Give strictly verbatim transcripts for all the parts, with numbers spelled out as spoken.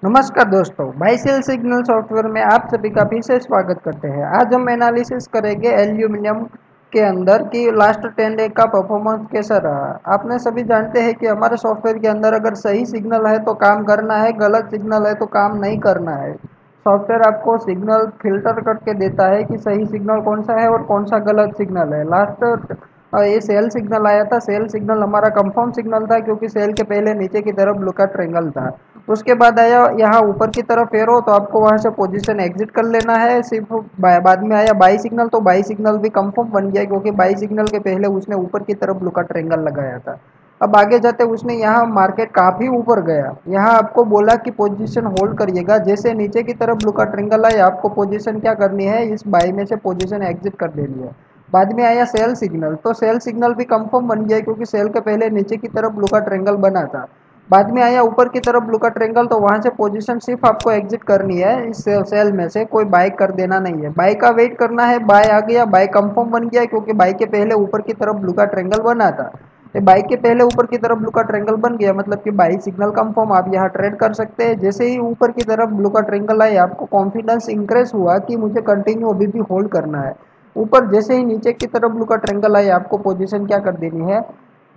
नमस्कार दोस्तों, bye cell signal software में आप सभी का फिर से स्वागत करते हैं। आज हम एनालिसिस करेंगे एल्यूमिनियम के अंदर कि लास्ट टेन डे का परफॉर्मेंस कैसा रहा। आपने सभी जानते हैं कि हमारे सॉफ्टवेयर के अंदर अगर सही सिग्नल है तो काम करना है, गलत सिग्नल है तो काम नहीं करना है। सॉफ्टवेयर आपको सिग्नल फिल्टर करके देता है कि सही सिग्नल कौन सा है और कौन सा गलत सिग्नल है। लास्ट ये सेल सिग्नल आया था। सेल सिग्नल हमारा कंफर्म सिग्नल था क्योंकि सेल के पहले नीचे की तरफ लुका ट्रेंगल था। उसके बाद आया यहाँ ऊपर की तरफ एरो, तो आपको वहां से पोजीशन एग्जिट कर लेना है। सिर्फ बाद में आया बाई सिग्नल, तो बाई सिग्नल भी कंफर्म बन गया क्योंकि बाई सिग्नल के पहले उसने ऊपर की तरफ लुका ट्रेंगल लगाया था। अब आगे जाते उसने यहाँ मार्केट काफ़ी ऊपर गया। यहाँ आपको बोला कि पोजीशन होल्ड करिएगा। जैसे नीचे की तरफ लुका ट्रेंगल आया, आपको पोजीशन क्या करनी है, इस बाई में से पोजीशन एग्जिट कर देनी है। बाद में आया सेल सिग्नल, तो सेल सिग्नल भी कंफर्म बन गया क्योंकि सेल के पहले नीचे की तरफ लुका ट्रेंगल बना था। बाद में आया ऊपर की तरफ लुका ट्रेंगल, तो वहां से पोजीशन सिर्फ आपको एग्जिट करनी है। इस सेल में से कोई बाय कर देना नहीं है, बाय का वेट करना है। बाय आ गया, बाय कंफर्म बन गया क्योंकि बाय के पहले ऊपर की तरफ लुका ट्रेंगल बना था। बाई के पहले ऊपर की तरफ लुका ट्रेंगल बन गया, मतलब कि बाई सिग्नल कंफर्म। आप यहाँ ट्रेड कर सकते हैं। जैसे ही ऊपर की तरफ लुका ट्रेंगल आए, आपको कॉन्फिडेंस इंक्रेज हुआ कि मुझे कंटिन्यू अभी भी होल्ड करना है। ऊपर जैसे ही नीचे की तरफ लुका ट्रेंगल आए, आपको पोजीशन क्या कर देनी है,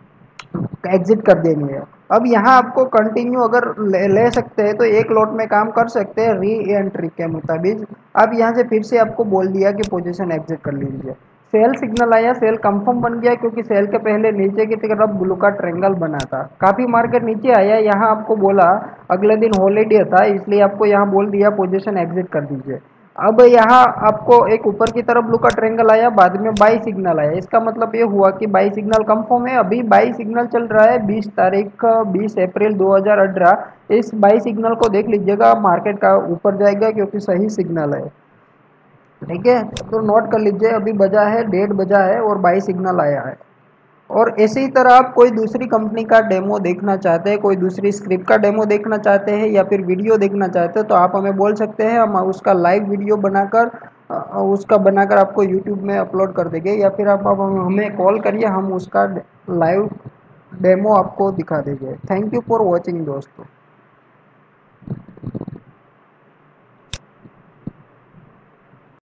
एग्जिट कर देनी है। अब यहाँ आपको कंटिन्यू अगर ले, ले सकते हैं तो एक लॉट में काम कर सकते हैं री एंट्री के मुताबिक। अब यहाँ से फिर से आपको बोल दिया कि पोजीशन एग्जिट कर लीजिए। सेल सिग्नल आया, सेल कंफर्म बन गया क्योंकि सेल के पहले नीचे की तरफ ब्लू का ट्रेंगल बना था। काफ़ी मार्केट नीचे आया। यहाँ आपको बोला, अगले दिन हॉलीडे था इसलिए आपको यहाँ बोल दिया पोजीशन एग्जिट कर दीजिए। अब यहाँ आपको एक ऊपर की तरफ ब्लू का ट्रेंगल आया, बाद में बाई सिग्नल आया। इसका मतलब ये हुआ कि बाई सिग्नल कंफर्म है। अभी बाई सिग्नल चल रहा है बीस तारीख बीस अप्रैल दो हज़ार अठारह। इस बाई सिग्नल को देख लीजिएगा, मार्केट का ऊपर जाएगा क्योंकि सही सिग्नल है। ठीक है, तो नोट कर लीजिए, अभी बजा है डेढ़ बजा है और बाई सिग्नल आया है। और इसी तरह आप कोई दूसरी कंपनी का डेमो देखना चाहते हैं, कोई दूसरी स्क्रिप्ट का डेमो देखना चाहते हैं या फिर वीडियो देखना चाहते हैं, तो आप हमें बोल सकते हैं। हम उसका लाइव वीडियो बनाकर उसका बनाकर आपको यूट्यूब में अपलोड कर देंगे, या फिर आप, आप हमें कॉल करिए, हम उसका लाइव डेमो आपको दिखा देंगे। थैंक यू फॉर वॉचिंग दोस्तों।